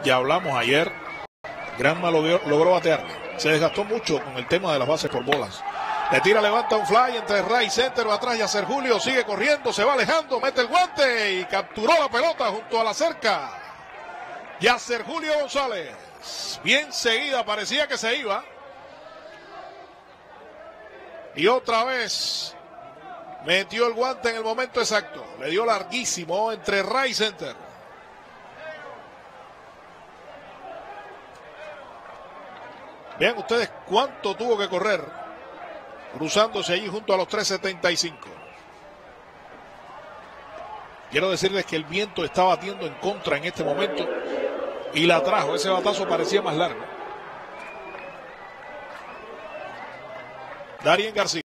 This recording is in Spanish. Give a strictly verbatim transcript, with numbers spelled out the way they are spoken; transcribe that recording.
Ya hablamos ayer. Granma logró, logró batearle. Se desgastó mucho con el tema de las bases por bolas. Le tira, levanta un fly entre right center, va atrás Yacer Julio, sigue corriendo, se va alejando, mete el guante y capturó la pelota junto a la cerca. Yacer Julio González. Bien seguida, parecía que se iba. Y otra vez metió el guante en el momento exacto. Le dio larguísimo entre right center. Vean ustedes cuánto tuvo que correr, cruzándose allí junto a los tres setenta y cinco. Quiero decirles que el viento está batiendo en contra en este momento y la trajo. Ese batazo parecía más largo. Darien García.